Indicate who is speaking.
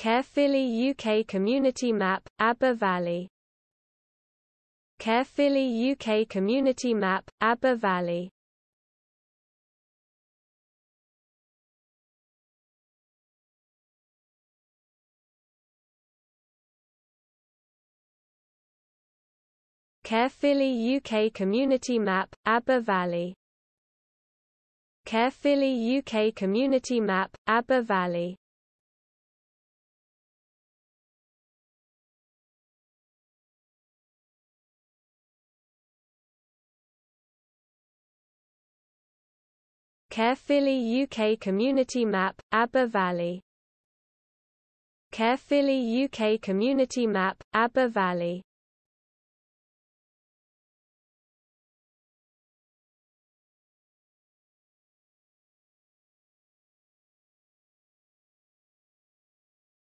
Speaker 1: Caerphilly UK Community Map, Aber Valley. Caerphilly UK Community Map, Aber Valley. Caerphilly UK Community Map, Aber Valley. Caerphilly UK Community Map, Aber Valley. Caerphilly UK Community Map, Aber Valley. Caerphilly UK Community Map, Aber Valley.